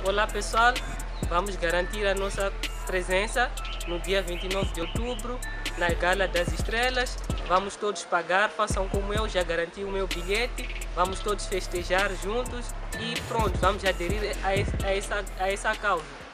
Olá pessoal, vamos garantir a nossa presença no dia 29 de outubro na Gala das Estrelas. Vamos todos pagar, façam como eu, já garanti o meu bilhete. Vamos todos festejar juntos e pronto, vamos aderir a essa causa.